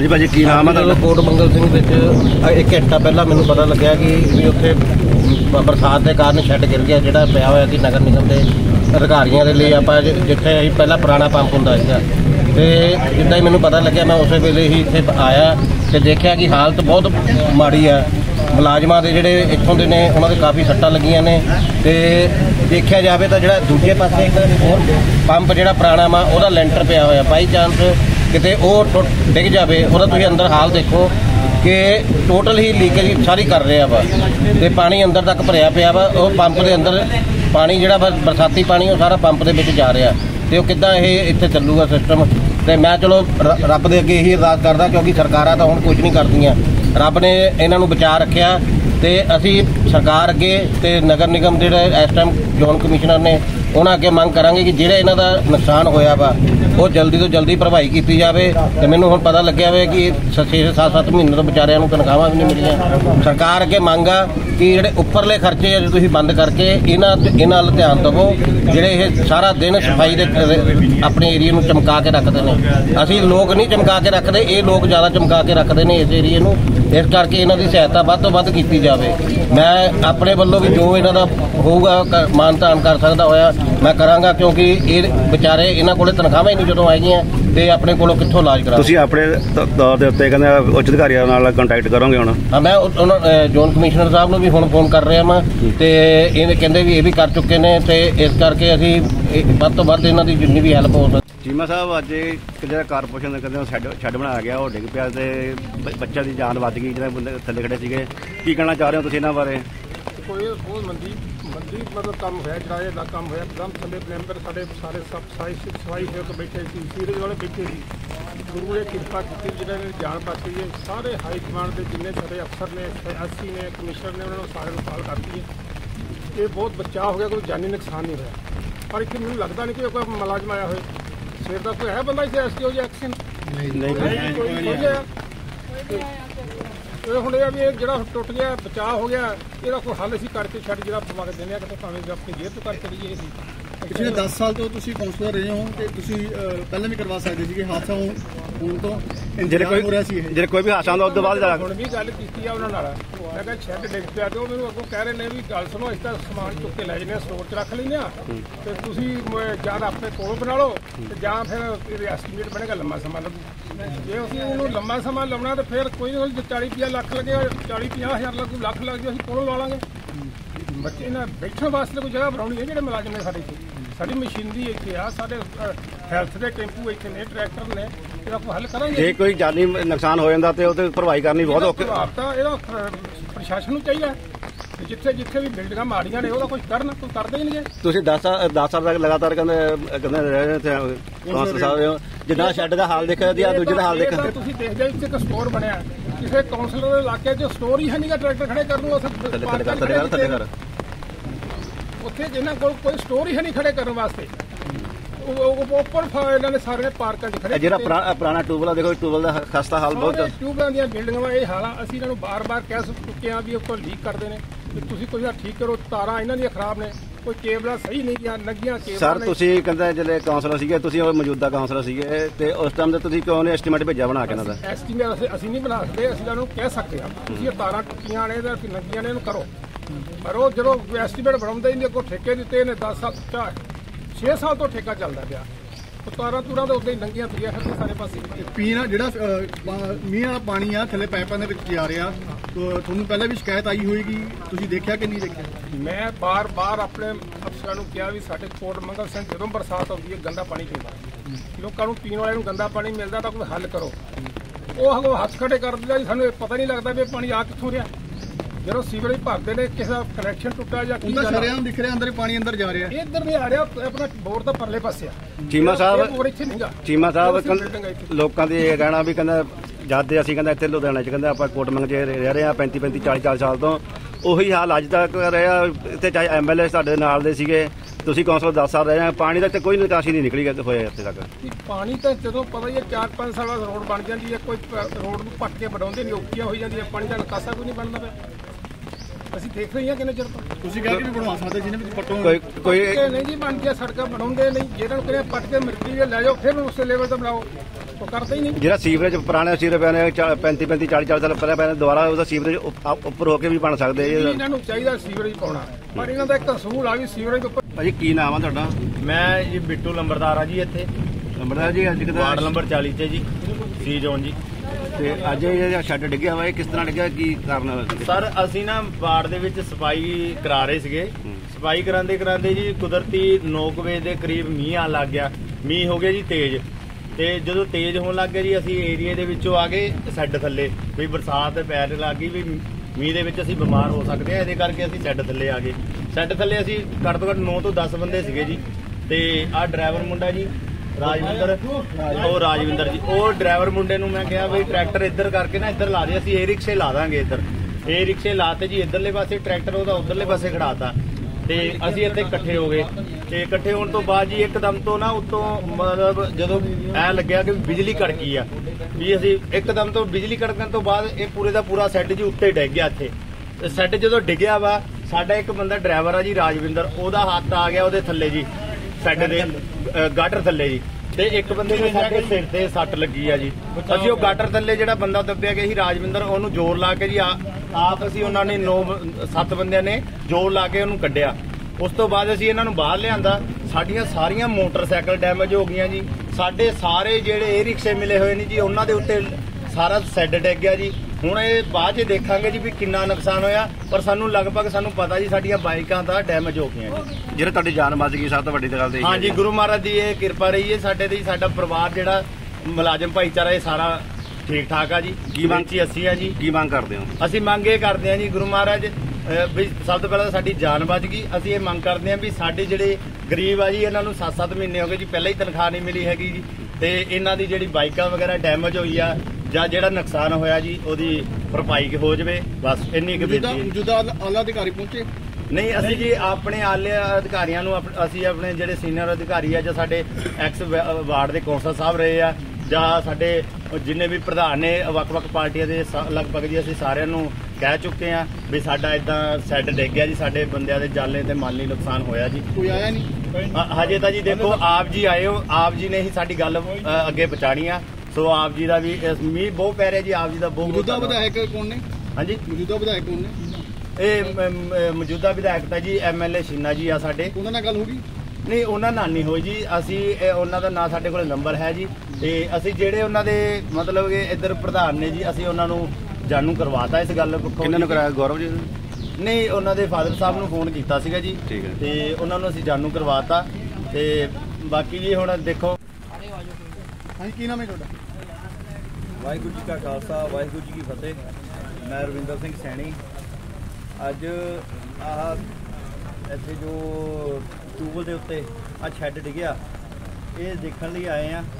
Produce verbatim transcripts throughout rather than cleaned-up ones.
जी भाजी की नाम है? जो कोट मंगल सिंह विच एक घंटा पहला मैनूं पता लग्या कि भी उत्थे बरसात के कारण शैड गिर गया जिहड़ा पिया होया सी नगर निगम के अधिकारियों के लिए। आपां जिथे असीं पहला पुराना पंप हुंदा सीगा ते जिद्दां ही मैनूं पता लग्या मैं उस वेले ही इत्थे आया ते देखिया कि हालत बहुत माड़ी है। मुलाजमां दे जिहड़े इत्थों दे ने उन्हां दे काफ़ी सट्टां लगियां ने ते देखिया जाए तो जिहड़ा दूजे पासे एक होर पंप जिहड़ा पुराना वा उहदा लेंटर पिया होया बाई चांस किते वो डिग जाए उहदा तुसीं अंदर हाल देखो कि टोटल ही लीकेज सारी कर रहा वा ते पानी अंदर तक भरिया पिया वा। वो पंप के अंदर पानी जिहड़ा बरसाती पानी वो सारा पंप दे विच जा रहा ते वो किद्दां इह इत्थे चलूगा सिस्टम। ते मैं चलो रब दे अगे यही अरदास करदा क्योंकि सरकारां तां हुण कुछ नहीं करदियां, रब ने इन्हां नूं बचा रखिया ते असीं सरकार अगे ते नगर निगम जिहड़े इस टाइम जोन कमिश्नर ने उन्हां अगे मंग करांगे कि जिहड़ा इन्हां दा नुकसान होया वा वो जल्दी तो जल्दी भरवाई की जाए। तो मैनूं हुण पता लग्या वे कि छे सत्त सत्त महीने तो बेचारिਆਂ ਨੂੰ तनखावां भी नहीं मिलियां। सरकार अगे मंग आ कि जिहड़े उपरले खर्चे तुसीं बंद करके इन्हां इन्हां वल ध्यान देवो। जिहड़े ये सारा दिन सफाई दे अपने एरिए नूं चमका के रखते हैं, असीं लोग नहीं चमका के रखते, ये लोग ज़्यादा चमका के रखते हैं इस एरिए नूं। इस करके इन्हां दी सहायता वध तो वध कीती जावे। मैं अपने वल्लों भी जो इन्हां दा होऊगा मान तान कर सकदा होया मैं करांगा क्योंकि ये बेचारे इन्हां कोले तनखावां ही ਜਦੋਂ ਆਈਆਂ ਤੇ ਆਪਣੇ ਕੋਲੋਂ ਕਿੱਥੋਂ ਇਲਾਜ ਕਰਾ। ਤੁਸੀਂ ਆਪਣੇ ਤੌਰ ਦੇ ਉੱਤੇ ਕਹਿੰਦੇ ਉੱਚ ਅਧਿਕਾਰੀਆਂ ਨਾਲ ਕੰਟੈਕਟ ਕਰੋਗੇ ਹੁਣ? ਹਾਂ ਮੈਂ ਉਹਨਾਂ ਜ਼ੋਨ ਕਮਿਸ਼ਨਰ ਸਾਹਿਬ ਨੂੰ ਵੀ ਹੁਣ ਫੋਨ ਕਰ ਰਿਹਾ ਮੈਂ ਤੇ ਇਹ ਕਹਿੰਦੇ ਵੀ ਇਹ ਵੀ ਕਰ ਚੁੱਕੇ ਨੇ ਤੇ ਇਸ ਕਰਕੇ ਅਸੀਂ ਵੱਧ ਤੋਂ ਵੱਧ ਇਹਨਾਂ ਦੀ ਜਿੰਨੀ ਵੀ ਹੈਲਪ ਹੋ ਸਕਦੀ। ਚੀਮਾ ਸਾਹਿਬ ਅੱਜ ਜਿਹੜਾ ਕਾਰਪੋਰੇਸ਼ਨ ਦੇ ਕਹਿੰਦੇ ਛੱਡ ਛੱਡ ਬਣਾਇਆ ਗਿਆ ਉਹ ਡਿੱਗ ਪਿਆ ਤੇ ਬੱਚਿਆਂ ਦੀ ਜਾਨ ਵੱਜ ਗਈ, ਜਿਹੜੇ ਬੰਦੇ ਥੱਲੇ ਖੜੇ ਸੀਗੇ। ਕੀ ਕਹਿਣਾ ਚਾਹ ਰਹੇ ਹੋ ਤੁਸੀਂ ਇਹਨਾਂ ਬਾਰੇ? ਕੋਈ ਬਹੁਤ ਮੰਦੀ ਮੰਦੀ मतलब काम होया जरा का काम होया एकदम थले प्लैंबर साढ़े सारे सब सफाई सफाई से बैठे सी सीवरेज वाले बैठे सी। गुरु ने कृपा की जिन्होंने जान बची है। सारे हाई कमांड के जिन्हें सारे अफसर ने एस सी ने कमिश्नर ने उन्होंने सारे कॉल कर दी है। ये बहुत बचाव हो गया, कोई जानी नुकसान नहीं होया। पर एक मैंने लगता नहीं कि कोई मुलाजम आया हो सवेर का कोई है बंदा इतने एस टी हो एक्सीडेंट ਹੁਣ ਇਹ ਵੀ ਇਹ ਜਿਹੜਾ ਟੁੱਟ ਗਿਆ ਬਚਾਅ ਹੋ ਗਿਆ ਇਹਦਾ ਕੋਈ ਹੱਲ ਅਸੀਂ ਕਰਕੇ ਛੱਡ ਜਿਹੜਾ ਪਵਾ ਕੇ ਦਿੰਦੇ ਆ ਕਿ ਭਾਵੇਂ ਆਪਣੀ ਜੇਬ ਤੋਂ ਕਰਕੇ ਲਈਏ। ਪਿਛਲੇ ਦਸ ਸਾਲ ਤੋਂ ਤੁਸੀਂ ਕਾਉਂਸਲਰ ਰਹੇ ਹੋ ਤੇ ਤੁਸੀਂ ਪਹਿਲਾਂ ਵੀ ਕਰਵਾ ਸਕਦੇ ਸੀਗੇ ਹਾਦਸਾ ਹੋਣ ਤੋਂ ਜਿਹੜੇ ਕੋਈ ਹੋ ਰਿਹਾ ਸੀ ਜਿਹੜੇ ਕੋਈ ਵੀ ਹਾਦਸਾ ਹੁੰਦਾ ਉਸ ਤੋਂ ਬਾਅਦ ਹੁਣ ਵੀ ਗੱਲ ਕੀਤੀ ਆ ਉਹਨਾਂ ਨਾਲ। ਮੈਂ ਕਿਹਾ ਸ਼ੈੱਡ ਡਿੱਗ ਪਿਆ ਤੇ ਉਹ ਮੈਨੂੰ ਅੱਗੋਂ ਕਹਿ ਰਹੇ ਨੇ ਵੀ ਗੱਲ ਸੁਣੋ ਇਸ ਦਾ ਸਮਾਨ ਚੁੱਕ ਕੇ ਲੈ ਜਾਂਦੇ ਆ ਸਟੋਰ 'ਚ ਰੱਖ ਲੈਂਦੇ ਆ ਤੇ ਤੁਸੀਂ ਜਾਂ ਆਪਣੇ ਕੋਲ ਬਣਾ ਲਓ ਤੇ ਜਾਂ ਫਿਰ ਐਸਟੀਮੇਟ ਬਣੇਗਾ ਲੰਮਾ ਸਮਾਂ ਲੱਗੂ। ਜੇ ਅਸੀਂ ਉਹਨੂੰ ਲੰਮਾ ਸਮਾਂ ਲਾਉਣਾ ਤਾਂ ਫਿਰ ਕੋਈ ਨਹੀਂ, ਜੇ ਚਾਲੀ ਪੰਜਾਹ ਲੱਖ ਲੱਗੇ ਚਾਲੀ ਪੰਜਾਹ ਹਜ਼ਾਰ ਲੱਗੂ ਲੱਖ ਲੱਗ ਜਾਊ ਅਸੀਂ ਕੋਲੋਂ ਲਾ ਲਾਂਗੇ। ਬੱਚੇ ਇਹਨਾਂ ਬੈਠਣ ਵਾਸਤੇ ਕੋਈ ਜਗ੍ਹਾ ਬਣਾਉਣੀ ਹੈ ਜਿਹੜੇ ਮੁਲਾਜ਼ਮ ਨੇ ਸਾਡੇ ਇੱਥੇ, ਸਾਡੀ ਮਸ਼ੀਨਰੀ ਇੱਥੇ ਆ, ਸਾਡੇ ਹੈਲਥ ਦੇ ਟੈਂਪੂ ਇੱਥੇ ਨੇ, ਟਰੈਕਟਰ ਨੇ, ਇਹਦਾ ਕੋਈ ਹੱਲ ਕਰਾਂਗੇ। ਜੇ ਕੋਈ ਜਾਨੀ ਨੁਕਸਾਨ ਹੋ ਜਾਂਦਾ ਤੇ ਉਹ ਤੇ ਭਰਵਾਈ ਕਰਨੀ ਬਹੁਤ ਔਖੀ ਤਾਂ ਇਹਦਾ ਪ੍ਰਸ਼ਾਸਨ ਨੂੰ ਚਾਹੀਦਾ ਜਿੱਥੇ ਜਿੱਥੇ ਵੀ ਬਿਲਡਿੰਗਾਂ ਮਾੜੀਆਂ ਨੇ ਉਹਦਾ ਕੁਝ ਕਰਨ, ਕੋਈ ਕਰਦੇ ਹੀ ਨਹੀਂ। ਤੁਸੀਂ ਦਸ ਦਸ ਸਾਲ ਤੱਕ ਲਗਾਤਾਰ ਕਹਿੰਦੇ ਕਹਿੰਦੇ ਰਹੇ ਕੌਂਸਲਰ ਸਾਹਿਬ ਜਿੱਦਾਂ ਸ਼ੈੱਡ ਦਾ ਹਾਲ ਦੇਖਿਆ ਜਾਂ ਦੂਜੇ ਦਾ ਹਾਲ ਦੇਖਿਆ ਤੁਸੀਂ ਦੇਖਦੇ ਇੱਥੇ ਇੱਕ ਸਟੋਰ ਬਣਿਆ ਕਿਸੇ ਕੌਂਸਲਰ ਦੇ ਇਲਾਕੇ 'ਚ ਸਟੋਰ ਹੀ ਹੈ ਨਹੀਂਗਾ ਟਰੈਕਟਰ ਖੜੇ ਕਰਨ ਨੂੰ। ਉੱਥੇ ਜਿਹਨਾਂ ਕੋਲ ਕੋਈ ਸਟੋਰ ਹੀ ਹੈ ਨਹੀਂ ਖੜੇ ਕਰਨ ਵਾਸਤੇ ਓਪਨ ਇਹਨਾਂ ਨੇ ਸਾਰੇ ਪਾਰਕਾਂ 'ਚ ਖੜੇ। ਜਿਹੜਾ ਪੁਰਾਣਾ ਟਿਊਬਵੈਲ ਆ ਦੇਖੋ ਟਿਊਬਵੈਲ ਦਾ ਖਸਤਾ ਹਾਲ ਬਹੁਤ। ਟਿਊਬਵੈਲਾਂ ਦੀਆਂ ਬਿਲਡਿੰਗਾਂ ਇਹ ਹਾਲ ਆ। ਅਸੀਂ ਇਹਨਾਂ ਨੂੰ ਬਾਰ-ਬਾਰ ਕਹਿ ਚੁੱਕੇ ਆ ਵੀ ਉੱਪਰ ਲੀਕ ਕਰਦੇ ਨੇ, ਤੁਸੀਂ ਕੋਈ ਠੀਕ ਕਰੋ। ਤਾਰਾਂ ਇਹਨਾਂ ਦੀਆਂ ਖਰਾਬ ਨੇ, ਕੋਈ ਕੇਬਲਾਂ ਸਹੀ ਨਹੀਂ ਗਿਆ ਲੱਗੀਆਂ ਕੇਬਲਾਂ। ਸਰ ਤੁਸੀਂ ਕਹਿੰਦੇ ਜਿਹੜੇ ਕਾਉਂਸਲਰ ਸੀਗੇ ਤੁਸੀਂ ਉਹ ਮੌਜੂਦਾ ਕਾਉਂਸਲਰ ਸੀਗੇ ਤੇ ਉਸ ਟਾਈਮ ਤੇ ਤੁਸੀਂ ਕਿਉਂ ਨਹੀਂ ਐਸਟੀਮੇਟ ਭੇਜਿਆ ਬਣਾ ਕੇ ਇਹਨਾਂ ਦਾ? ਐਸਟੀਮੇਟ ਅਸੀਂ ਨਹੀਂ ਬਣਾ ਸਕਦੇ, ਅਸੀਂ ਇਹਨਾਂ ਨੂੰ ਕਹਿ ਸਕਦੇ ਹਾਂ ਤੁਸੀਂ ਇਹ ਤਾਰਾਂ ਟੁੱਟੀਆਂ ਨੇ ਤੇ ਲੱਗੀਆਂ ਨੇ ਇਹਨੂੰ ਕਰੋ। ਪਰ ਉਹ ਜਦੋਂ ਐਸਟੀਮੇਟ ਬਣਾਉਂਦੇ ਹੀ ਨਹੀਂ, ਅੱਗੋਂ ਠੇਕੇ ਦਿੱਤੇ ਨੇ ਦਸ ਸਾਲ ਛੇ ਸਾਲ ਤੋਂ ਠੇਕਾ ਚੱਲਦਾ ਪਿਆ। ਤਾਰਾਂ ਤੂਰਾਂ ਤਾਂ ਉੱਦਾਂ ਹੀ ਨੰਗੀਆਂ ਪਈਆਂ ਫਿਰ ਸਾਰੇ ਪਾਸੇ। ਪੀਣਾ ਜਿਹੜਾ ਮੀਂਹ ਵਾਲਾ ਪਾਣੀ ਆ ਥੱਲੇ ਪਾਈਪਾਂ ਦੇ ਵਿੱਚ ਜਾ ਰਿਹਾ, ਤੁਹਾਨੂੰ ਪਹਿਲਾਂ ਵੀ ਸ਼ਿਕਾਇਤ ਆਈ ਹੋਏਗੀ, ਤੁਸੀਂ ਦੇਖਿਆ ਕਿ ਨਹੀਂ ਦੇਖਿਆ? ਮੈਂ ਬਾਰ ਬਾਰ ਆਪਣੇ ਅਫਸਰਾਂ ਨੂੰ ਕਿਹਾ ਵੀ ਸਾਡੇ ਕੋਟ ਮੰਗਲ ਸਿੰਘ ਜਦੋਂ ਬਰਸਾਤ ਆਉਂਦੀ ਹੈ ਗੰਦਾ ਪਾਣੀ ਪੀਂਦਾ, ਲੋਕਾਂ ਨੂੰ ਪੀਣ ਵਾਲੇ ਨੂੰ ਗੰਦਾ ਪਾਣੀ ਮਿਲਦਾ ਤਾਂ ਕੋਈ ਹੱਲ ਕਰੋ। ਉਹ ਹਗੋਂ ਹੱਥ ਖੜੇ ਕਰ ਦਿੰਦਾ ਜੀ ਸਾਨੂੰ ਪਤਾ ਨਹੀਂ ਲੱਗਦਾ ਵੀ ਪਾਣੀ ਆ ਕਿੱਥੋਂ ਰਿਹਾ। ਜਦੋਂ ਸੀਵਰੇਜ ਭਰਦੇ ਨੇ ਕਿਸੇ ਦਾ ਕਨੈਕਸ਼ਨ ਟੁੱਟਾ ਜਾਂ ਕੀ ਸਾਰਿਆਂ ਨੂੰ ਦਿਖ ਰਿਹਾ ਅੰਦਰ ਪਾਣੀ ਅੰਦਰ ਜਾ ਰਿਹਾ, ਇੱਧਰ ਨਹੀਂ ਆ ਰਿਹਾ ਆਪਣਾ ਬੋਰ ਤਾਂ ਪਰਲੇ ਪਾਸੇ ਆ। ਚੀਮਾ ਸਾਹਿਬ ਚੀਮਾ ਸਾਹਿਬ ਲੋਕਾਂ ਦੀ ਇਹ ਕਹਿਣਾ ਵੀ ਕਹਿੰਦਾ ਜਦ ਅਸੀਂ ਕਹਿੰਦਾ ਇੱਥੇ ਲੁਧਿਆਣੇ 'ਚ ਕਹਿੰਦਾ ਆਪਾਂ ਕੋਟ ਮੰਗ 'ਚ ਰਹਿ ਰਹੇ ਹਾਂ ਪੈਂਤੀ ਪੈਂਤੀ ਚਾਲੀ ਚਾਲੀ ਸਾਲ ਤੋਂ, ਉਹੀ ਹਾਲ ਅੱਜ ਤੱਕ ਰਿਹਾ। ਇੱਥੇ ਚਾਹੇ ਐਮ ਐਲ ਏ ਸਾਡੇ ਨਾਲ ਦੇ ਸੀਗੇ, ਤੁਸੀਂ ਕੌਂਸਲਰ ਦਸ ਸਾਲ ਰਹੇ ਆ, ਪਾਣੀ ਦਾ ਇੱਥੇ ਕੋਈ ਨਿਕਾਸੀ ਨਹੀਂ ਨਿਕਲੀ ਹੋਇਆ ਇੱਥੇ ਤੱਕ। ਪਾਣੀ ਤਾਂ ਜਦੋਂ ਪਤਾ ਹੀ ਹੈ ਚਾਰ ਪੰਜ ਸਾਲਾਂ ਰੋਡ ਬਣ ਜਾਂਦੀ ਹੈ, ਕੋਈ ਰੋਡ ਨੂੰ ਪੱਟ ਕੇ ਬਣਾਉਂਦੇ ਨਹੀਂ, ਔਖੀਆਂ ਹੋਈ ਜਾਂਦੀਆਂ, ਪਾਣੀ ਦਾ ਨਿਕਾਸਾ ਕੋਈ ਨਹੀਂ ਬਣਦਾ ਪਿਆ। ਅਸੀਂ ਦੇਖ ਰਹੇ ਹਾਂ ਕਿੰਨੇ ਚਿਰ ਤੋਂ ਤੁਸੀਂ ਕਹਿ ਕੇ ਵੀ ਬਣਵਾ ਸਕਦੇ ਜਿਹਨੇ ਵੀ ਪੱਟੋ ਕੋਈ ਨਹੀਂ ਜੀ ਬਣਦੀਆਂ ਸੜਕਾਂ ਬਣਾਉਂਦੇ ਨਹੀਂ, ਜਿਹਨਾਂ ਨੂੰ ਕਹਿੰਦੇ ਪੱਟ ਕੇ ਮਟੀਰੀਅਲ ਲੈ ਜਾਓ ਫਿਰ ਉਸੇ ਲੈਵਲ ਤੇ ਬਣਾਓ। ਉਹ ਕਰਦਾ ਹੀ ਨਹੀਂ। ਜਿਹੜਾ ਸੀਵਰੇਜ ਪੁਰਾਣੇ ਸੀਵਰੇਜ ਪਏ ਨੇ ਪੈਂਤੀ ਪੈਂਤੀ ਚਾਲੀ ਚਾਲੀ ਸਾਲ ਪਹਿਲਾਂ ਪਏ ਦੁਬਾਰਾ ਉਹਦਾ ਸੀਵਰੇਜ ਉੱਪਰ ਹੋ ਕੇ ਵੀ ਬਣ ਸਕਦੇ। ਇਹਨਾਂ ਨੂੰ ਚਾਹੀਦਾ ਸੀਵਰੇਜ ਪਾਉਣਾ, ਪਰ ਇਹਨਾਂ ਦਾ ਇੱਕ ਅਸੂਲ ਆ ਵੀ ਸੀਵਰੇਜ ਉੱਪਰ। ਭਾਜੀ ਕੀ ਨਾਮ ਆ ਤੁਹਾਡਾ? ਮੈਂ ਜੀ ਬਿੱਟੂ ਲੰਬਰਦਾਰ ਆ ਜੀ, ਇੱਥੇ ਲੰਬਰਦਾਰ ਜੀ। ਅੱਜ ਵਾਰਡ ਨੰਬਰ ਚਾਲੀ ਤੇ ਜੀ, ਸੀ ਜ਼ੋਨ ਜੀ। ਤੇ ਅੱਜ ਇਹ ਜਿਹੜਾ ਸ਼ੈੱਡ ਡਿੱਗਿਆ ਵਾ ਇਹ ਕਿਸ ਤਰ੍ਹਾਂ ਡਿੱਗਿਆ, ਕੀ ਕਾਰਨ? ਸਰ ਅਸੀਂ ਨਾ ਵਾਰਡ ਦੇ ਵਿੱਚ ਸਫਾਈ ਕਰਾ ਰਹੇ ਸੀਗੇ। ਸਫਾਈ ਕਰਾਉਂਦੇ ਕਰਾਉਂਦੇ ਜੀ ਕੁਦਰਤੀ ਨੌ ਵਜੇ ਦੇ ਕਰੀਬ ਮੀਂਹ ਆਉਣ ਲੱਗ ਗਿਆ। ਮੀਂਹ ਹੋ ਗਿਆ ਜੀ ਤੇਜ਼, ਤੇ ਜਦੋਂ ਤੇਜ਼ ਹੋਣ ਲੱਗ ਗਿਆ ਜੀ ਅਸੀਂ ਏਰੀਏ ਦੇ ਵਿੱਚੋਂ ਆ ਗਏ ਸੈੱਡ ਥੱਲੇ, ਵੀ ਬਰਸਾਤ ਪੈਣ ਲੱਗ ਗਈ, ਵੀ ਮੀਂਹ ਦੇ ਵਿੱਚ ਅਸੀਂ ਬਿਮਾਰ ਹੋ ਸਕਦੇ ਹਾਂ, ਇਹਦੇ ਕਰਕੇ ਅਸੀਂ ਸੈੱਡ ਥੱਲੇ ਆ ਗਏ। ਸੈੱਡ ਥੱਲੇ ਅਸੀਂ ਘੱਟ ਤੋਂ ਘੱਟ ਨੌ ਤੋਂ ਦਸ ਬੰਦੇ ਸੀਗੇ ਜੀ। ਤੇ ਆਹ ਡਰਾਈਵਰ ਮੁੰਡਾ ਜੀ ਰਾਜਵਿੰਦਰ, ਉਹ ਰਾਜਵਿੰਦਰ ਜੀ, ਉਹ ਡਰਾਈਵਰ ਮੁੰਡੇ ਨੂੰ ਮੈਂ ਕਿਹਾ ਬਈ ਟਰੈਕਟਰ ਇੱਧਰ ਕਰਕੇ ਨਾ ਇੱਧਰ ਲਾ ਦੇ, ਅਸੀਂ ਇਹ ਰਿਕਸ਼ੇ ਲਾ ਦਾਂਗੇ ਇੱਧਰ। ਇਹ ਰਿਕਸ਼ੇ ਲਾਤੇ ਜੀ ਇੱਧਰਲੇ ਪਾਸੇ, ਟਰੈਕਟਰ ਉਹਦਾ ਉੱਧਰਲੇ ਪਾਸੇ ਖੜਾਤਾ। ਤੇ ਅਸੀਂ ਇੱਥੇ ਇਕੱਠੇ ਹੋ ਗਏ। ਤੇ ਇਕੱਠੇ ਹੋਣ ਤੋਂ ਬਾਅਦ ਜੀ ਇੱਕਦਮ ਤੋਂ ਨਾ ਉੱਤੋਂ ਮਤਲਬ ਜਦੋਂ ਐ ਲੱਗਿਆ ਕਿ ਬਿਜਲੀ ਕੜਕੀ ਆ, ਵੀ ਅਸੀਂ ਇੱਕਦਮ ਤੋਂ ਬਿਜਲੀ ਕੜਕਣ ਤੋਂ ਬਾਅਦ ਇਹ ਪੂਰੇ ਦਾ ਪੂਰਾ ਸੈੱਡ ਜੀ ਉੱਤੇ ਡਿੱਗ ਗਿਆ। ਇੱਥੇ ਸੈੱਡ ਜਦੋਂ ਡਿੱਗਿਆ ਵਾ, ਸਾਡਾ ਇੱਕ ਬੰਦਾ ਡਰਾਈਵਰ ਆ ਜੀ ਰਾਜਵਿੰਦਰ, ਉਹਦਾ ਹੱਥ ਆ ਗਿਆ ਉਹਦੇ ਥੱਲੇ ਜੀ, ਸੈੱਡ ਦੇ ਗਾਟਰ ਥੱਲੇ ਜੀ। ਤੇ ਇੱਕ ਬੰਦੇ ਦੇ ਸਾਡੇ ਸਿਰ ਤੇ ਸੱਟ ਲੱਗੀ ਆ ਜੀ। ਅਸੀਂ ਉਹ ਗਾਟਰ ਥੱਲੇ ਜਿਹੜਾ ਬੰਦਾ ਦੱਬਿਆ ਗਿਆ ਸੀ ਰਾਜਵਿੰਦਰ, ਉਹਨੂੰ ਜ਼ੋਰ ਲਾ ਕੇ ਜੀ ਆਪ ਅਸੀਂ ਉਹਨਾਂ ਨੇ ਨੌ ਸੱਤ ਬੰਦਿਆਂ ਨੇ ਜ਼ੋਰ ਲਾ ਕੇ ਉਹਨੂੰ ਕੱਢਿਆ। ਉਸ ਤੋਂ ਬਾਅਦ ਅਸੀਂ ਇਹਨਾਂ ਨੂੰ ਬਾਹਰ ਲਿਆਂਦਾ। ਸਾਡੀਆਂ ਸਾਰੀਆਂ ਮੋਟਰਸਾਈਕਲ ਡੈਮੇਜ ਹੋ ਗਈਆਂ ਜੀ। ਸਾਡੇ ਸਾਰੇ ਜਿਹੜੇ ਇਹ ਰਿਕਸ਼ੇ ਮਿਲੇ ਹੋਏ ਨੇ ਜੀ, ਉਹਨਾਂ ਦੇ ਉੱਤੇ ਸਾਰਾ ਸੈੱਡ ਡਿੱਗ ਗਿਆ ਜੀ। ਹੁਣ ਇਹ ਬਾਅਦ 'ਚ ਦੇਖਾਂਗੇ ਜੀ ਵੀ ਕਿੰਨਾ ਨੁਕਸਾਨ ਹੋਇਆ, ਪਰ ਸਾਨੂੰ ਲਗਭਗ ਸਾਨੂੰ ਪਤਾ ਜੀ ਸਾਡੀਆਂ ਬਾਈਕਾਂ ਤਾਂ ਡੈਮੇਜ ਹੋ ਗਈਆਂ ਜੀ। ਜਿਹੜੇ ਤੁਹਾਡੀ ਜਾਨ ਬਚ ਗਈ ਸਭ ਤੋਂ ਵੱਡੀ ਗੱਲ ਤੇ ਹਾਂਜੀ, ਗੁਰੂ ਮਹਾਰਾਜ ਦੀ ਇਹ ਕਿਰਪਾ ਰਹੀ ਹੈ ਸਾਡੇ ਤੇ। ਸਾਡਾ ਪਰਿਵਾਰ ਜਿਹੜਾ ਮੁਲਾਜ਼ਮ ਭਾਈਚਾਰਾ ਇਹ ਸਾਰਾ ਠੀਕ ਠਾਕ ਆ ਜੀ। ਕੀ ਮੰਗ ਸੀ ਅਸੀਂ ਆ ਜੀ? ਕੀ ਮੰਗ ਕਰਦੇ ਹੋ? ਅਸੀਂ ਮੰਗ ਇਹ ਕਰਦੇ ਹਾਂ ਜੀ ਗੁਰੂ ਮਹਾਰਾਜ ਵੀ ਸਭ ਤੋਂ ਪਹਿਲਾਂ ਸਾਡੀ ਜਾਨ ਬਚ ਗਈ। ਅਸੀਂ ਇਹ ਮੰਗ ਕਰਦੇ ਹਾਂ ਵੀ ਸਾਡੇ ਜਿਹੜੇ ਗਰੀਬ ਆ ਜੀ, ਇਹਨਾਂ ਨੂੰ ਸੱਤ ਸੱਤ ਮਹੀਨੇ ਹੋ ਗਏ ਜੀ, ਪਹਿਲਾਂ ਹੀ ਤਨਖਾਹ ਨਹੀਂ ਮਿਲੀ ਹੈਗੀ ਜੀ। ਤੇ ਇਹਨਾਂ ਦੀ ਜਿਹੜੀ ਬਾਈਕਾਂ ਵਗੈਰਾ ਡੈਮੇਜ ਹੋਈ ਆ ਜਾਂ ਜਿਹੜਾ ਨੁਕਸਾਨ ਹੋਇਆ ਜੀ, ਉਹਦੀ ਭਰਪਾਈ ਹੋ ਜਾਵੇ, ਬਸ ਇੰਨੀ ਕੁ ਬੇਨਤੀ ਹੈ। ਮੌਜੂਦਾ ਆਲਾ ਅਧਿਕਾਰੀ ਪਹੁੰਚੇ ਨਹੀਂ? ਅਸੀਂ ਜੀ ਆਪਣੇ ਆਲੇ ਅਧਿਕਾਰੀਆਂ ਨੂੰ ਅਸੀਂ ਆਪਣੇ ਜਿਹੜੇ ਸੀਨੀਅਰ ਅਧਿਕਾਰੀ ਆ ਜਾਂ ਸਾਡੇ ਐਕਸ ਵਾਰਡ ਦੇ ਕੌਂਸਲ ਸਾਹਿਬ ਰਹੇ ਆ ਜਾਂ ਸਾਡੇ ਜਿੰਨੇ ਵੀ ਪ੍ਰਧਾਨ ਨੇ ਵੱਖ-ਵੱਖ ਪਾਰਟੀਆਂ ਦੇ, ਲਗਭਗ ਜੀ ਅਸੀਂ ਸਾਰਿਆਂ ਨੂੰ ਕਹਿ ਚੁੱਕੇ ਆ ਵੀ ਸਾਡਾ ਇਦਾਂ ਸੈੱਡ ਡਿੱਗ ਗਿਆ ਜੀ, ਸਾਡੇ ਬੰਦਿਆਂ ਦੇ ਜਾਲੇ ਤੇ ਮਾਲੀ ਨੁਕਸਾਨ ਹੋਇਆ ਜੀ। ਕੋਈ ਆਇਆ ਨਹੀਂ ਹਜੇ ਤਾਂ ਜੀ ਦੇਖੋ ਆਪ ਜੀ ਆਏ ਹੋ, ਆਪ ਜੀ ਨੇ ਹੀ ਸਾਡੀ ਗੱਲ ਅੱਗੇ ਪਹੁੰਚਾਣੀ ਆ। ਸੋ ਆਪ ਜੀ ਦਾ ਵੀ ਮੀਂਹ ਬਹੁਤ ਪੈ ਰਿਹਾ ਜੀ, ਆਪ ਜੀ ਦਾ ਬਹੁਤ। ਮੌਜੂਦਾ ਵਿਧਾਇਕ ਕੌਣ ਨੇ? ਹਾਂਜੀ, ਮੌਜੂਦਾ ਵਿਧਾਇਕ ਕੌਣ ਨੇ? ਇਹ ਮੌਜੂਦਾ ਵਿਧਾਇਕ ਤਾਂ ਜੀ ਐਮ ਐਲ ਏ ਛੀਨਾ ਜੀ ਆ ਸਾਡੇ। ਉਹਨਾਂ ਨਾਲ ਗੱਲ ਹੋ ਗਈ? ਨਹੀਂ, ਉਹਨਾਂ ਨਾਲ ਨਹੀਂ ਹੋਈ ਜੀ। ਅਸੀਂ ਉਹਨਾਂ ਦਾ ਨਾਂ ਸਾਡੇ ਕੋਲ ਨੰਬਰ ਹੈ ਜੀ। ਤੇ ਅਸੀਂ ਜਿਹੜੇ ਉਹਨਾਂ ਦੇ ਮਤਲਬ ਕਿ ਇੱਧਰ ਪ੍ਰਧਾਨ ਨੇ ਜੀ, ਅਸੀਂ ਉਹਨਾਂ ਨੂੰ ਜਾਣੂ ਕਰਵਾਤਾ ਇਸ ਗੱਲ ਪੱਖੋਂ। ਕਿਹਨਾਂ ਨੂੰ ਕਰਾਇਆ? ਗੌਰਵ ਜੀ? ਨਹੀਂ, ਉਹਨਾਂ ਦੇ ਫਾਦਰ ਸਾਹਿਬ ਨੂੰ ਫੋਨ ਕੀਤਾ ਸੀਗਾ ਜੀ। ਠੀਕ ਹੈ। ਤੇ ਉਹਨਾਂ ਨੂੰ ਅਸੀਂ ਜਾਣੂ ਕਰਵਾਤਾ। ਤੇ ਬਾਕੀ ਜੀ ਹੁਣ ਦੇਖੋ। ਹਾਂਜੀ, ਕੀ ਨਾਮ ਹੈ ਤੁਹਾਡਾ? ਵਾਹਿਗੁਰੂ ਜੀ ਕਾ ਖਾਲਸਾ, ਵਾਹਿਗੁਰੂ ਜੀ ਕੀ ਫਤਿਹ। ਮੈਂ ਰਵਿੰਦਰ ਸਿੰਘ ਸੈਣੀ। ਅੱਜ ਆਹ ਇੱਥੇ ਜੋ ਟਿਊਬਲ ਦੇ ਉੱਤੇ ਆ ਸ਼ੈੱਡ ਡਿੱਗਿਆ, ਇਹ ਦੇਖਣ ਲਈ ਆਏ ਆ।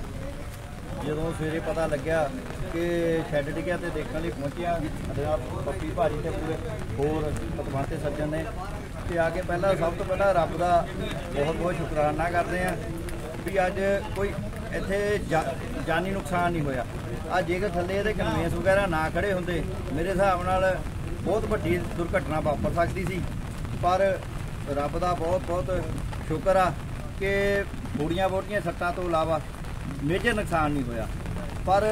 ਜਦੋਂ ਸਵੇਰੇ ਪਤਾ ਲੱਗਿਆ ਕਿ ਸ਼ੈੱਡ ਡਿੱਗਿਆ ਤੇ ਦੇਖਣ ਲਈ ਪਹੁੰਚਿਆ ਪੱਪੀ ਭਾਜੀ ਤੇ ਪੂਰੇ ਹੋਰ ਪਤਵੰਤੇ ਸੱਜਣ ਨੇ। ਤੇ ਆ ਕੇ ਪਹਿਲਾਂ ਸਭ ਤੋਂ ਪਹਿਲਾਂ ਰੱਬ ਦਾ ਬਹੁਤ ਬਹੁਤ ਸ਼ੁਕਰਾਨਾ ਕਰਦੇ ਆ ਵੀ ਅੱਜ ਕੋਈ ਇੱਥੇ ਜਾਨੀ ਨੁਕਸਾਨ ਨਹੀਂ ਹੋਇਆ। ਆ ਜੇਕਰ ਥੱਲੇ ਇਹਦੇ ਕਨਵੇਂਸ ਵਗੈਰਾ ਨਾ ਖੜੇ ਹੁੰਦੇ, ਮੇਰੇ ਹਿਸਾਬ ਨਾਲ ਬਹੁਤ ਵੱਡੀ ਦੁਰਘਟਨਾ ਵਾਪਰ ਸਕਦੀ ਸੀ। ਪਰ ਰੱਬ ਦਾ ਬਹੁਤ ਬਹੁਤ ਸ਼ੁਕਰ ਆ ਕਿ ਥੋੜੀਆਂ ਬਹੁਤੀਆਂ ਸੱਟਾਂ ਤੋਂ ਇਲਾਵਾ ਮੇਜਰ ਨੁਕਸਾਨ ਨਹੀਂ ਹੋਇਆ। ਪਰ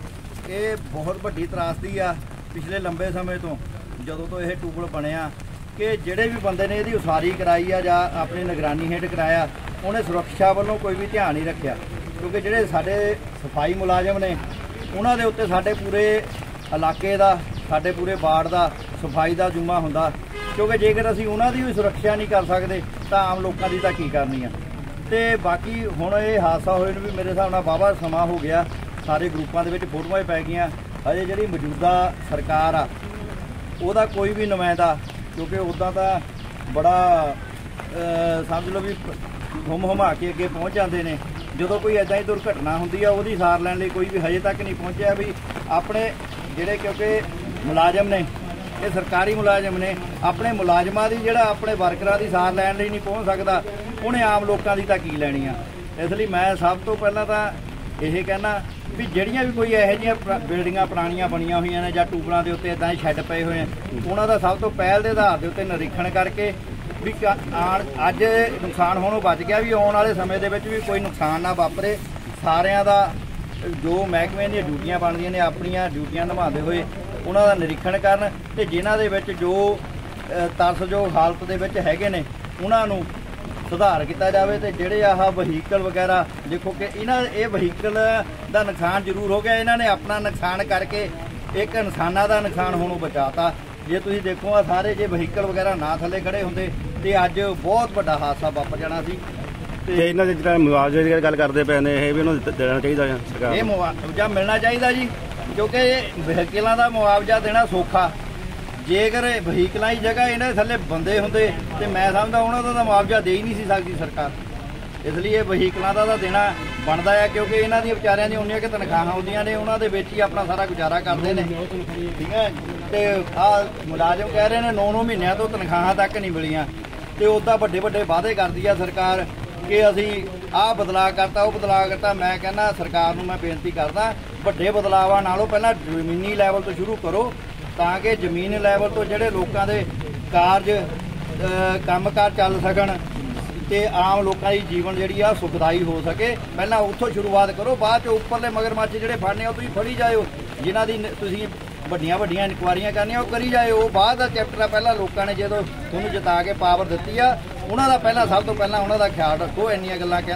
ਇਹ ਬਹੁਤ ਵੱਡੀ ਤਰਾਸਦੀ ਆ ਪਿਛਲੇ ਲੰਬੇ ਸਮੇਂ ਤੋਂ, ਜਦੋਂ ਤੋਂ ਇਹ ਟਿਊਬਲ ਬਣਿਆ, ਕਿ ਜਿਹੜੇ ਵੀ ਬੰਦੇ ਨੇ ਇਹਦੀ ਉਸਾਰੀ ਕਰਾਈ ਆ ਜਾਂ ਆਪਣੀ ਨਿਗਰਾਨੀ ਹੇਠ ਕਰਾਇਆ, ਉਹਨੇ ਸੁਰੱਖਿਆ ਵੱਲੋਂ ਕੋਈ ਵੀ ਧਿਆਨ ਨਹੀਂ ਰੱਖਿਆ। ਕਿਉਂਕਿ ਜਿਹੜੇ ਸਾਡੇ ਸਫਾਈ ਮੁਲਾਜ਼ਮ ਨੇ, ਉਹਨਾਂ ਦੇ ਉੱਤੇ ਸਾਡੇ ਪੂਰੇ ਇਲਾਕੇ ਦਾ, ਸਾਡੇ ਪੂਰੇ ਵਾਰਡ ਦਾ ਸਫਾਈ ਦਾ ਜ਼ਿੰਮਾ ਹੁੰਦਾ। ਕਿਉਂਕਿ ਜੇਕਰ ਅਸੀਂ ਉਹਨਾਂ ਦੀ ਵੀ ਸੁਰੱਖਿਆ ਨਹੀਂ ਕਰ ਸਕਦੇ ਤਾਂ ਆਮ ਲੋਕਾਂ ਦੀ ਤਾਂ ਕੀ ਕਰਨੀ ਆ। ਤੇ ਬਾਕੀ ਹੁਣ ਇਹ ਹਾਦਸਾ ਹੋਏ ਨੂੰ ਵੀ ਮੇਰੇ ਹਿਸਾਬ ਨਾਲ ਵਾਹਵਾ ਸਮਾਂ ਹੋ ਗਿਆ। ਸਾਰੇ ਗਰੁੱਪਾਂ ਦੇ ਵਿੱਚ ਫੋਟੋਆਂ ਹੀ ਪੈ ਗਈਆਂ। ਹਜੇ ਜਿਹੜੀ ਮੌਜੂਦਾ ਸਰਕਾਰ ਆ, ਉਹਦਾ ਕੋਈ ਵੀ ਨੁਮਾਇੰਦਾ, ਕਿਉਂਕਿ ਉੱਦਾਂ ਤਾਂ ਬੜਾ ਸਮਝ ਲਓ ਵੀ ਹੁਮ ਹੁਮਾ ਕੇ ਅੱਗੇ ਪਹੁੰਚ ਜਾਂਦੇ ਨੇ। ਜਦੋਂ ਕੋਈ ਇੱਦਾਂ ਹੀ ਦੁਰਘਟਨਾ ਹੁੰਦੀ ਆ, ਉਹਦੀ ਸਾਰ ਲੈਣ ਲਈ ਕੋਈ ਵੀ ਹਜੇ ਤੱਕ ਨਹੀਂ ਪਹੁੰਚਿਆ। ਵੀ ਆਪਣੇ ਜਿਹੜੇ, ਕਿਉਂਕਿ ਮੁਲਾਜ਼ਮ ਨੇ, ਇਹ ਸਰਕਾਰੀ ਮੁਲਾਜ਼ਮ ਨੇ, ਆਪਣੇ ਮੁਲਾਜ਼ਮਾਂ ਦੀ, ਜਿਹੜਾ ਆਪਣੇ ਵਰਕਰਾਂ ਦੀ ਸਾਰ ਲੈਣ ਲਈ ਨਹੀਂ ਪਹੁੰਚ ਸਕਦਾ, ਉਹਨੇ ਆਮ ਲੋਕਾਂ ਦੀ ਤਾਂ ਕੀ ਲੈਣੀ ਆ। ਇਸ ਲਈ ਮੈਂ ਸਭ ਤੋਂ ਪਹਿਲਾਂ ਤਾਂ ਇਹ ਕਹਿਣਾ ਵੀ ਜਿਹੜੀਆਂ ਵੀ ਕੋਈ ਇਹੋ ਜਿਹੀਆਂ ਬਿਲਡਿੰਗਾਂ ਪੁਰਾਣੀਆਂ ਬਣੀਆਂ ਹੋਈਆਂ ਨੇ ਜਾਂ ਟਿਊਬਲਾਂ ਦੇ ਉੱਤੇ ਇੱਦਾਂ ਹੀ ਸ਼ੈੱਡ ਪਏ ਹੋਏ ਆ, ਉਹਨਾਂ ਦਾ ਸਭ ਤੋਂ ਪਹਿਲ ਦੇ ਆਧਾਰ ਦੇ ਉੱਤੇ ਨਿਰੀਖਣ ਕਰਕੇ ਵੀ ਆਣ ਅੱਜ ਨੁਕਸਾਨ ਹੋਣੋਂ ਬਚ ਗਿਆ, ਵੀ ਆਉਣ ਵਾਲੇ ਸਮੇਂ ਦੇ ਵਿੱਚ ਵੀ ਕੋਈ ਨੁਕਸਾਨ ਨਾ ਵਾਪਰੇ। ਸਾਰਿਆਂ ਦਾ ਜੋ ਮਹਿਕਮੇ ਦੀਆਂ ਡਿਊਟੀਆਂ ਬਣਦੀਆਂ ਨੇ ਆਪਣੀਆਂ ਡਿਊਟੀਆਂ ਨਿਭਾਉਂਦੇ ਹੋਏ ਉਹਨਾਂ ਦਾ ਨਿਰੀਖਣ ਕਰਨ ਤੇ ਜਿਨ੍ਹਾਂ ਦੇ ਵਿੱਚ ਜੋ ਤਰਸਯੋਗ ਹਾਲਤ ਦੇ ਵਿੱਚ ਹੈਗੇ ਨੇ ਉਹਨਾਂ ਨੂੰ ਸੁਧਾਰ ਕੀਤਾ ਜਾਵੇ। ਤੇ ਜਿਹੜੇ ਆਹ ਵਹੀਕਲ ਵਗੈਰਾ ਦੇਖੋ ਕਿ ਇਹਨਾਂ ਇਹ ਵਹੀਕਲ ਦਾ ਨੁਕਸਾਨ ਜ਼ਰੂਰ ਹੋ ਗਿਆ, ਇਹਨਾਂ ਨੇ ਆਪਣਾ ਨੁਕਸਾਨ ਕਰਕੇ ਇੱਕ ਇਨਸਾਨਾਂ ਦਾ ਨੁਕਸਾਨ ਹੋਣੋਂ ਬਚਾਤਾ। ਜੇ ਤੁਸੀਂ ਦੇਖੋ ਆ ਸਾਰੇ ਜੇ ਵਹੀਕਲ ਵਗੈਰਾ ਨਾ ਥੱਲੇ ਖੜੇ ਹੁੰਦੇ ਤੇ ਅੱਜ ਬਹੁਤ ਵੱਡਾ ਹਾਦਸਾ ਵਾਪਰ ਜਾਣਾ ਸੀ। ਤੇ ਇਹਨਾਂ ਦੇ ਜਿਹੜਾ ਮੁਆਵਜ਼ੇ ਦੀ ਗੱਲ ਕਰਦੇ ਪਏ ਨੇ ਇਹ ਵੀ ਉਹਨਾਂ ਨੂੰ ਦੇਣਾ ਚਾਹੀਦਾ ਹੈ ਸਰਕਾਰ ਇਹ ਮੁਆਵਜ਼ਾ ਮਿਲਣਾ ਚਾਹੀਦਾ ਜੀ, ਕਿਉਂਕਿ ਵਹੀਕਲਾਂ ਦਾ ਮੁਆਵਜ਼ਾ ਦੇਣਾ ਸੌਖਾ, ਜੇਕਰ ਵਹੀਕਲਾਂ ਦੀ ਜਗ੍ਹਾ ਇਹਨਾਂ ਦੇ ਥੱਲੇ ਬੰਦੇ ਹੁੰਦੇ ਤੇ ਮੈਂ ਸਮਝਦਾ ਉਹਨਾਂ ਦਾ ਤਾਂ ਮੁਆਵਜ਼ਾ ਦੇ ਹੀ ਨਹੀਂ ਸੀ ਸਕਦੀ ਸਰਕਾਰ। ਇਸ ਲਈ ਇਹ ਵਹੀਕਲਾਂ ਦਾ ਤਾਂ ਦੇਣਾ ਬਣਦਾ ਹੈ, ਕਿਉਂਕਿ ਇਹਨਾਂ ਦੀਆਂ ਵਿਚਾਰਿਆਂ ਦੀਆਂ ਉਨੀਆਂ ਕਿ ਤਨਖਾਹਾਂ ਹੁੰਦੀਆਂ ਨੇ, ਉਹਨਾਂ ਦੇ ਵਿੱਚ ਹੀ ਆਪਣਾ ਸਾਰਾ ਗੁਜ਼ਾਰਾ ਕਰਦੇ ਨੇ। ਠੀਕ ਹੈ, ਤੇ ਆਹ ਮੁਲਾਜ਼ਮ ਕਹਿ ਰਹੇ ਨੇ ਨੌ ਨੌ ਮਹੀਨਿਆਂ ਤੋਂ ਤਨਖਾਹਾਂ ਤੱਕ ਨਹੀਂ ਮਿਲੀਆਂ ਤੇ ਉੱਦਾਂ ਵੱਡੇ ਵੱਡੇ ਵਾਅਦੇ ਕਰਦੀ ਆ ਸਰਕਾਰ ਕਿ ਅਸੀਂ ਆਹ ਬਦਲਾਅ ਕਰਤਾ ਉਹ ਬਦਲਾਅ ਕਰਤਾ। ਮੈਂ ਕਹਿੰਦਾ ਸਰਕਾਰ ਨੂੰ ਮੈਂ ਬੇਨਤੀ ਕਰਦਾ ਵੱਡੇ ਬਦਲਾਵਾਂ ਨਾਲੋਂ ਪਹਿਲਾਂ ਜ਼ਮੀਨੀ ਲੈਵਲ ਤੋਂ ਸ਼ੁਰੂ ਕਰੋ ਤਾਂ ਕਿ ਜ਼ਮੀਨ ਲੈਵਲ ਤੋਂ ਜਿਹੜੇ ਲੋਕਾਂ ਦੇ ਕਾਰਜ ਕੰਮਕਾਰ ਚੱਲ ਸਕਣ ਤੇ ਆਮ ਲੋਕਾਂ ਦੀ ਜੀਵਨ ਜਿਹੜੀ ਆ ਸੁਖਦਾਈ ਹੋ ਸਕੇ। ਪਹਿਲਾਂ ਉੱਥੋਂ ਸ਼ੁਰੂਆਤ ਕਰੋ, ਬਾਅਦ ਚ ਉੱਪਰਲੇ ਮਗਰਮੱਛ ਜਿਹੜੇ ਫੜਨੇ ਉਹ ਤੁਸੀਂ ਫੜੀ ਜਾਇਓ, ਜਿਨ੍ਹਾਂ ਦੀ ਤੁਸੀਂ ਵੱਡੀਆਂ ਵੱਡੀਆਂ ਇਨਕੁਆਰੀਆਂ ਕਰਨੀਆਂ ਉਹ ਕਰੀ ਜਾਇਓ। ਉਹ ਬਾਅਦ ਦਾ ਚੈਪਟਰ ਆ, ਪਹਿਲਾਂ ਲੋਕਾਂ ਨੇ ਜਦੋਂ ਤੁਹਾਨੂੰ ਜਿਤਾ ਕੇ ਪਾਵਰ ਦਿੱਤੀ ਆ ਉਹਨਾਂ ਦਾ ਪਹਿਲਾਂ ਸਭ ਤੋਂ ਪਹਿਲਾਂ ਉਹਨਾਂ ਦਾ ਖਿਆਲ ਰੱਖੋ। ਇੰਨੀਆਂ ਗੱਲਾਂ